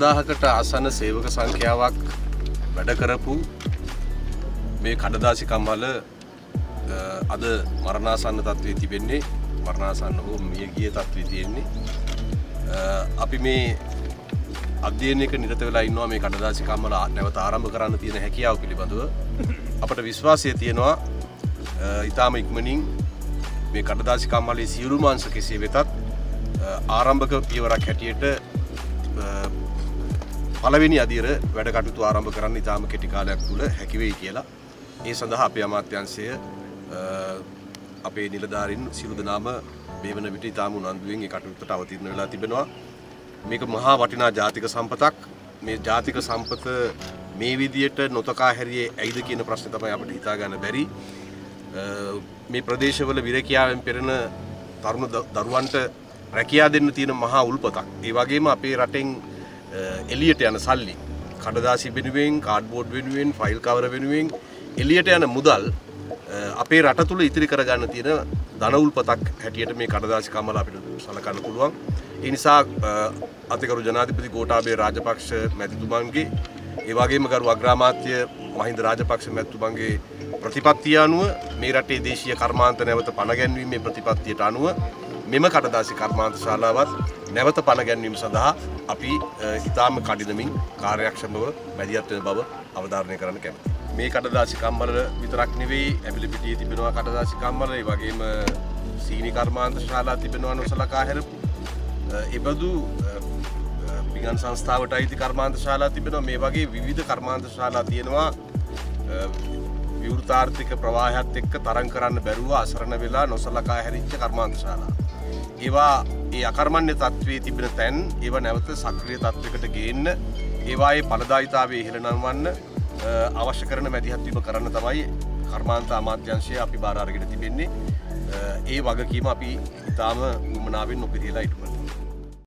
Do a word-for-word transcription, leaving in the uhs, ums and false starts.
පන්දාහකට ආසන්න සේවක සංඛ්‍යාවක් වැඩ කරපු මේ කඩදාසි කම්හල අද මරණාසන්න තත්ත්වයේ තිබෙන්නේ මරණාසන්න හෝ මිය ගිය තත්ත්වයේ තියෙන්නේ. අපි මේ අධ්‍යයනයක නිරත වෙලා ඉන්නවා මේ කඩදාසි කම්හල නැවත ආරම්භ කරන්න තියෙන හැකියාව පිළිබඳව. අපට විශ්වාසය තියෙනවා ඊටාම ඉක්මනින් මේ කඩදාසි කම්හලේ සියලු මාංශ කෙසේ වෙතත් ආරම්භක පියවරක් හැටියට පළවෙනි අදියර වැඩ කටයුතු ආරම්භ කරන්න ඉතාම කෙටි කාලයක් තුල හැකි වෙයි කියලා. ඒ සඳහා අපේ අමාත්‍යාංශය අපේ නිලධාරීන් සියලු දෙනාම මේ වන විට ඉතාම උනන්දුවෙන් ඒ කටයුත්තට අවතීර්ණ වෙලා තිබෙනවා. මේක මහා වටිනා ජාතික සම්පතක්. මේ ජාතික සම්පත මේ විදියට නොතකා හැරියේ ඇයිද කියන ප්‍රශ්නේ තමයි අපිට හිතා ගන්න බැරි. මේ ප්‍රදේශවල විරකියාවෙන් පෙරෙන තරුණ දරුවන්ට රැකියා දෙන්න තියෙන මහා උල්පතක්. ඒ වගේම අපේ රටෙන් එළියට යන සල්ලි කඩදාසි වෙනුවෙන්, කාඩ්බෝඩ් වෙනුවෙන්, ෆයිල් කවර වෙනුවෙන් එළියට යන මුදල් අපේ රට තුල ඉතිරි කරගන්න තියෙන ධන උල්පතක් හැටියට මේ කඩදාසි කම්හල අපිට සලකන්න පුළුවන්. ඒ නිසා අතිගරු ජනාධිපති ගෝඨාභය රාජපක්ෂ මැතිතුමන්ගේ ඒ වගේම ගරු අග්‍රාමාත්‍ය මහින්ද රාජපක්ෂ මැතිතුමන්ගේ ප්‍රතිපත්තිය අනුව මේ රටේ දේශීය කර්මාන්ත නැවත පණ ගැන්වීමේ ප්‍රතිපත්තියට අනුව මෙම කඩදාසි කර්මාන්ත ශාලාවත් නැවත පණ ගැන්වීම සඳහා අපි ඉතාම කඩිනමින් කාර්යක්ෂමව මැදිහත් වෙන බව අවධාරණය කරන්න කැමතියි. මේ කඩදාසි කම්හල විතරක් නෙවෙයි ඇඹිලිපිටියේ තිබෙනවා කඩදාසි කම්හල, ඒ වගේම සීනි කර්මාන්ත ශාලා තිබෙනවා නොසලකා හැරපු. ඒබඳු පිඟන් සංස්ථාවට අයිති කර්මාන්ත ශාලා තිබෙනවා. මේ වගේ විවිධ කර්මාන්ත ශාලා තියෙනවා. විවෘතාර්ථික ප්‍රවාහයත් එක්ක තරඟ කරන්න බැරුව අසරණ වෙලා නොසලකා හැරිච්ච කර්මාන්ත ශාලා. ඒවා ඒ අකර්මණ්‍ය තත්ත්වයේ තිබෙන තැන් ඒවා නැවත සක්‍රීය තත්ත්වයකට ගේන්න, ඒවායේ ඵලදායීතාවය ඉහළ නංවන්න අවශ්‍ය කරන මැදිහත් වීම කරන්න තමයි කර්මාන්ත අමාත්‍යාංශය අපි බාර අරගෙන තිබෙන්නේ. ඒ වගකීම අපි ඉතාම උමනාවෙන් නොපිරිහෙලා ඉටු කරනවා.